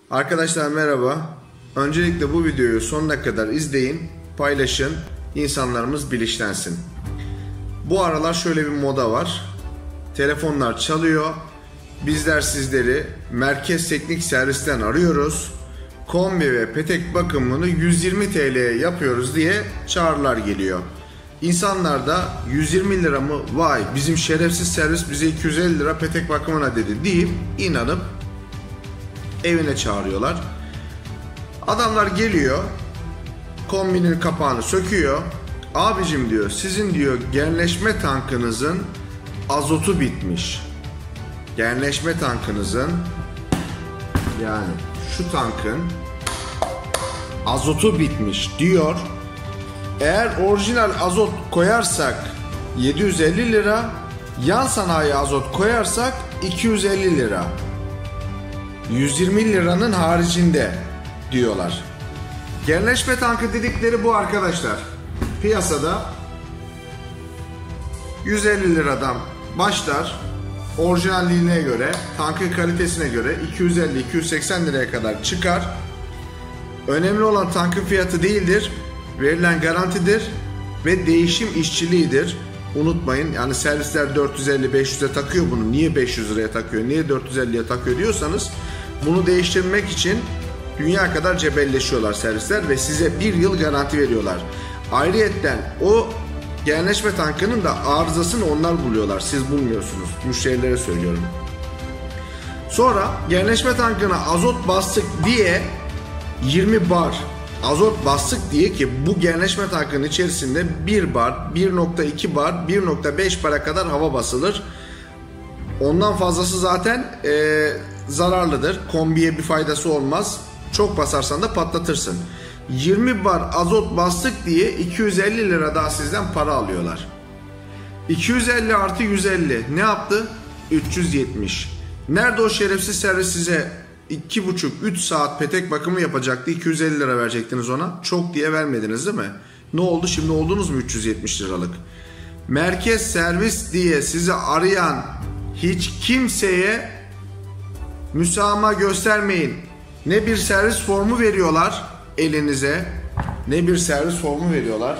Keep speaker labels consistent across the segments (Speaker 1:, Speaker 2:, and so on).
Speaker 1: Arkadaşlar merhaba. Öncelikle bu videoyu sonuna kadar izleyin, paylaşın, insanlarımız bilinçlensin. Bu aralar şöyle bir moda var. Telefonlar çalıyor. Bizler sizleri Merkez Teknik Servis'ten arıyoruz. Kombi ve petek bakımını 120 TL'ye yapıyoruz diye çağrılar geliyor. İnsanlar da 120 lira mı? Vay bizim şerefsiz servis bize 250 lira petek bakımına dedi deyip inanıp evine çağırıyorlar. Adamlar geliyor, kombinin kapağını söküyor. Abicim diyor, sizin diyor genleşme tankınızın azotu bitmiş. Genleşme tankınızın, yani şu tankın azotu bitmiş diyor. Eğer orijinal azot koyarsak 750 lira, yan sanayi azot koyarsak 250 lira. 120 liranın haricinde diyorlar. Genleşme tankı dedikleri bu arkadaşlar. Piyasada 150 liradan başlar. Orijinalliğine göre, tankın kalitesine göre 250-280 liraya kadar çıkar. Önemli olan tankın fiyatı değildir, verilen garantidir ve değişim işçiliğidir. Unutmayın, yani servisler 450-500'e takıyor bunu. Niye 500 liraya takıyor, niye 450'ye takıyor diyorsanız, bunu değiştirmek için dünya kadar cebelleşiyorlar servisler ve size bir yıl garanti veriyorlar. Ayrıyetten o genleşme tankının da arızasını onlar buluyorlar. Siz bulmuyorsunuz. Müşterilere söylüyorum. Sonra genleşme tankına azot bastık diye 20 bar azot bastık diye ki bu genleşme tankının içerisinde 1 bar, 1.2 bar, 1.5 bara kadar hava basılır. Ondan fazlası zaten zararlıdır. Kombiye bir faydası olmaz. Çok basarsan da patlatırsın. 20 bar azot bastık diye 250 lira daha sizden para alıyorlar. 250 artı 150 ne yaptı? 370. Nerede o şerefsiz servis size 2,5-3 saat petek bakımı yapacaktı, 250 lira verecektiniz ona. Çok diye vermediniz değil mi? Ne oldu? Şimdi oldunuz mu 370 liralık? Merkez servis diye sizi arayan hiç kimseye müsamaha göstermeyin. Ne bir servis formu veriyorlar elinize, ne bir servis formu veriyorlar.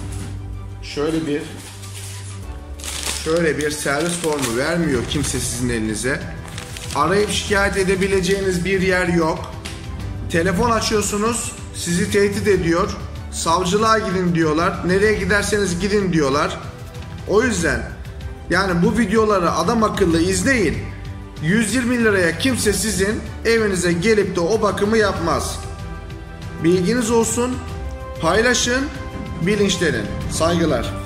Speaker 1: Şöyle bir servis formu vermiyor kimse sizin elinize. Arayıp şikayet edebileceğiniz bir yer yok. Telefon açıyorsunuz, sizi tehdit ediyor. Savcılığa gidin diyorlar. Nereye giderseniz gidin diyorlar. O yüzden yani bu videoları adam akıllı izleyin. 120 liraya kimse sizin evinize gelip de o bakımı yapmaz. Bilginiz olsun. Paylaşın, bilinçlenin. Saygılar.